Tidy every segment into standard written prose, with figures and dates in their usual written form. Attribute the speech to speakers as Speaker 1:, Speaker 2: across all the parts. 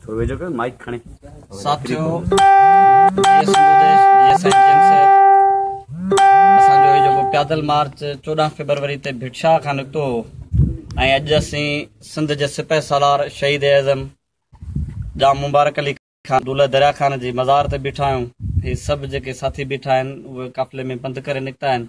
Speaker 1: थोरो वेझो कयो माइक खणे।
Speaker 2: साथियों, ये सिंधु देश ये साइंस है असांजो ये जो पैदल मार्च 14 फरवरी ते भिटशा खां निकितो ऐं अॼु असीं सिंध जे सिपह सालार शहीद आज़म जाम मुबारक अली खान अब्दुल्ला दरिया खान जी मज़ार ते बीठा आहियूं। हे सभु जेके साथी बीठा आहिनि उहे काफ़िले में पंधु करे निकिता आहिनि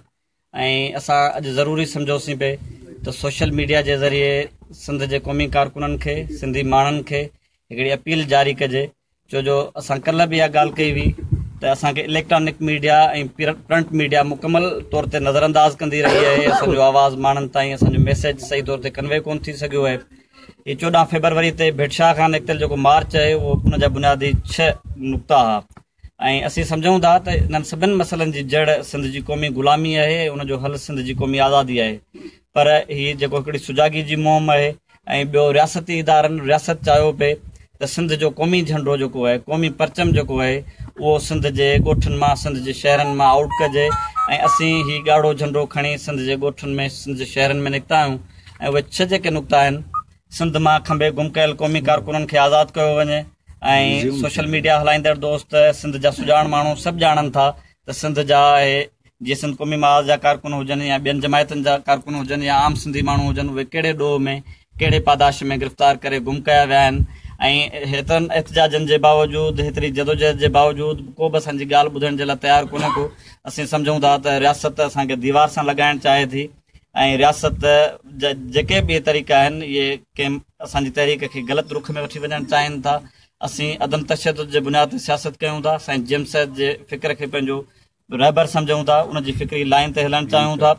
Speaker 2: ऐं असां अॼु ज़रूरी सम्झोसीं पिए त सोशल मीडिया जे ज़रिए सिंध जे क़ौमी कारकुननि खे सिंधी माण्हुनि खे हिकिड़ी अपील जारी कजे। छो जो असां कल्ह बि इहा ॻाल्हि कई हुई त असांखे इलेक्ट्रॉनिक मीडिया ऐं प्रिंट मीडिया मुकमल तौर ते नज़रअंदाज़ कंदी रही आहे। असांजो आवाज़ु माण्हुनि ताईं असांजो मैसेज सही तौर ते कन्वे कोन थी सघियो आहे। ये 14 फरवरी ते भिटशा खां निकितल जेको मार्च आहे उहो उन जा बुनियादी 6 नुक़्ता हुआ ऐं असीं सम्झूं था त इन्हनि सभिनी मसइलनि जी जड़ सिंध जी क़ौमी ग़ुलामी आहे ऐं उनजो हल सिंध जी क़ौमी आज़ादी आहे। पर हीअ जेको हिकिड़ी सुजागी जी मुहिम आहे ऐं ॿियो रियासती इदारनि रियासत चाहियो पिए त सिंध जो क़ौमी झंडो जेको आहे क़ौमी परचम जेको आहे उहो सिंध जे ॻोठनि मां सिंध जे शहरनि मां आउट कजे ऐं असीं हीउ ॻाढ़ो झंडो खणी सिंध जे ॻोठनि में सिंध जे शहरनि में निकिता आहियूं ऐं उहे 6 जेके नुक़्ता आहिनि सिंध मां खंबे गुम कयल क़ौमी कारकुननि खे आज़ादु कयो वञे ऐं सोशल मीडिया हलाईंदड़ दोस्त सिंध जा सुञाण माण्हू सभु ॼाणनि था त सिंध जा आहे जीअं सिंध क़ौमी महाज जा कारकुन हुजनि या ॿियनि जमायतुनि जा कारकुन हुजनि या आम सिंधी माण्हू हुजनि उहे कहिड़े ॾोह में कहिड़े पादाश में गिरफ़्तार करे गुम कया विया आहिनि ऐं हेतिरनि एहतजाजनि जे बावजूदि हेतिरी जदोजहद जे बावजूदि को बि असांजी ॻाल्हि ॿुधण जे लाइ तयारु कोन्हे को। असीं सम्झूं था त रियासत असांखे दीवार सां लॻाइणु चाहे थी ऐं रियासत जेके बि तरीक़ा आहिनि इहे कंहिं असांजी तहरीक खे ग़लति रुख में वठी वञणु चाहिनि था। असीं अदम तशदुद जे बुनियाद ते सियासत कयूं था। साईं जेम्स जे फ़िक्र खे पंहिंजो रहबर सम्झूं था उनजी फ़िक्री लाइन ते हलणु चाहियूं था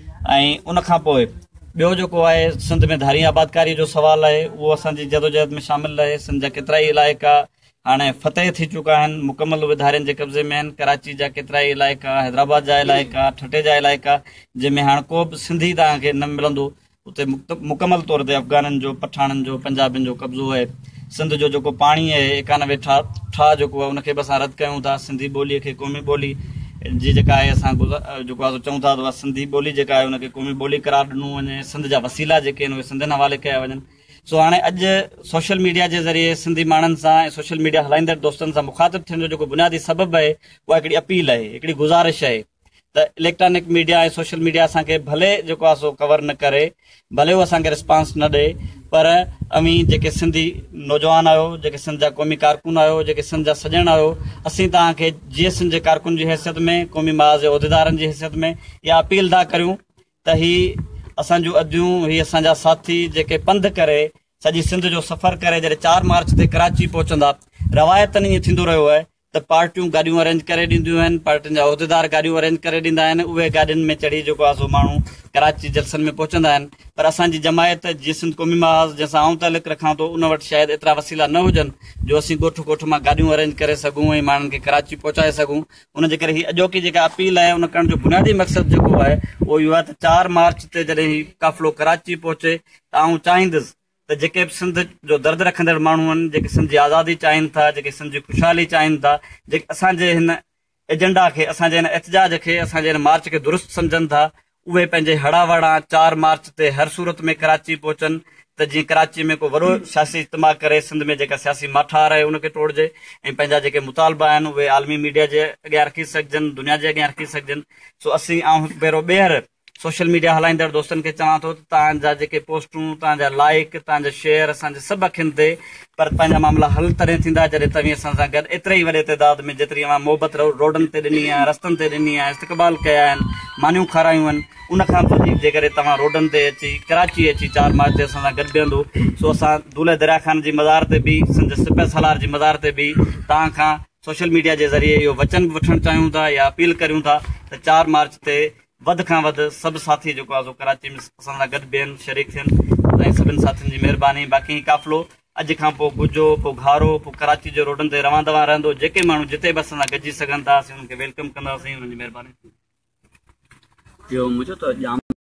Speaker 2: ऐं उनखां पोइ ॿियो जेको आहे सिंध में धारी आबादकारी जो सुवालु आहे उहो असांजी जदोजहद में शामिलु रहे। सिंध जा केतिरा ई इलाइक़ा हाणे फतेह थी चुका आहिनि मुकमल उहे धारियुनि जे कब्ज़े में आहिनि। कराची जा केतिरा ई इलाइक़ा हैदराबाद जा इलाइक़ा ठठे जा इलाइक़ा जंहिंमें हाणे को बि सिंधी तव्हांखे न मिलंदो उते मुकमल तौर ते अफ़गाननि जो पठाननि जो पंजाबियुनि जो कब्ज़ो आहे। सिंध जो जेको पाणी आहे 91 ठा जेको आहे उनखे बि असां रद्द कयूं था। सिंधी ॿोलीअ खे क़ौमी ॿोली जी जेका आहे असां जेको आहे चऊं था त सिंधी ॿोली जेका आहे उनखे क़ौमी ॿोली करार ॾिनो वञे। सिंध जा वसीला जेके आहिनि उहे सिंधियुनि हवाले कया वञनि। सो हाणे अॼु सोशल मीडिया जे ज़रिए सिंधी माण्हुनि सां ऐं सोशल मीडिया हलाईंदड़ दोस्तनि सां मुखातिबु थियण जो जेको बुनियादी सबबु आहे उहा हिकिड़ी अपील आहे हिकिड़ी गुज़ारिश आहे त इलेक्ट्रॉनिक मीडिया ऐं सोशल मीडिया असांखे भले जेको आहे सो कवर न करे भले उहो असांखे रिस्पॉन्स न ॾे पर अमी जेके सिंधी नौजवान आहियो जेके सिंध जा क़ौमी कारकुन आहियो जेके सिंध जा सॼण आहियो असीं तव्हांखे जीअं सिंध जे कारकुन जी हैसियत में क़ौमी महाज जे उहिदेदारनि जी हैसियत में इहा अपील था करियूं त हीअ असांजूं अॼूं हीअ असांजा साथी जेके पंधु करे सॼी सिंध जो सफ़र करे जॾहिं 4 मार्च ते कराची पहुचंदा रवायतनि ईअं थींदो रहियो आहे त पार्टियूं गाॾियूं अरेंज करे ॾींदियूं आहिनि पार्टियुनि जा उहिदेदार गाॾियूं अरेंज करे ॾींदा आहिनि उहे गाॾियुनि में चढ़ी जेको आहे सो माण्हू कराची जलसनि में पहुचंदा आहिनि। पर असांजी जमायत जीअं सिंध क़ौमी महाज जंहिंसां आऊं तालुक़ रखां थो उन वटि शायदि एतिरा वसीला न हुजनि जो असीं ॻोठ मां गाॾियूं अरेंज करे सघूं ऐं माण्हुनि खे कराची पहुचाए सघूं। उनजे करे हीअ अॼोकी जेका अपील आहे उन करण जो बुनियादी मक़सदु जेको आहे उहो इहो आहे त 4 मार्च ते जॾहिं हीउ क़ाफ़िलो कराची पहुचे त आऊं चाहींदुसि त जेके बि सिंध जो दर्द रखंदड़ माण्हू आहिनि जेके सिंध जी आज़ादी चाहिनि था जेके सिंध जी ख़ुशहाली चाहिनि था जेके असांजे हिन एजेंडा खे असांजे हिन एहतजाज खे असांजे हिन मार्च खे दुरुस्त सम्झनि था उहे पंहिंजे हड़ा वड़ा 4 मार्च ते हर सूरत में कराची पहुचनि त जीअं कराची में को वॾो सियासी इज्तिमा करे सिंध में जेका सियासी माठार आहे उनखे तोड़जे ऐं पंहिंजा जेके मुतालबा आहिनि उहे आलमी मीडिया जे अॻियां रखी सघजनि दुनिया जे अॻियां रखी सघजनि। सो असीं हिकु भेरो ॿीहर सोशल मीडिया हलाईंदड़ दोस्तनि खे चवां थो त तव्हांजा जेके पोस्टूं तव्हांजा लाइक तव्हांजा शेयर असांजे सभु अखियुनि ते पर पंहिंजा मामला हल तॾहिं थींदा जॾहिं तव्हीं असां सां गॾु एतिरे ई वॾे तइदाद में जेतिरी अवां मोहबत रोडनि ते ॾिनी आहे रस्तनि ते ॾिनी आहे इस्तक़बाल कया आहिनि मानियूं खारायूं आहिनि उनखां पोइ जेकॾहिं तव्हां रोडनि ते अची कराची अची 4 मार्च ते असां सां गॾु बीहंदो सो असां अब्दुल्ला दरिया खान जी मज़ार ते बि सिंध सिपह सालार जी मज़ार ते बि तव्हां खां सोशल मीडिया जे ज़रिए इहो वचन बि वठणु चाहियूं था या अपील करियूं था त 4 मार्च ते वधि खां वधि सभु साथी जेको आहे सो कराची में असां सां गॾु बीहनि शरीक थियनि ऐं सभिनि साथियुनि जी महिरबानी। बाक़ी क़ाफ़िलो अॼु खां पोइ गुजो पोइ घारो पोइ कराची जे रोडनि ते रवां दवा रहंदो जेके माण्हू जिते बि असां सां गॾिजी सघनि था असीं हुननि खे वेलकम कंदासीं हुननि जी महिरबानी।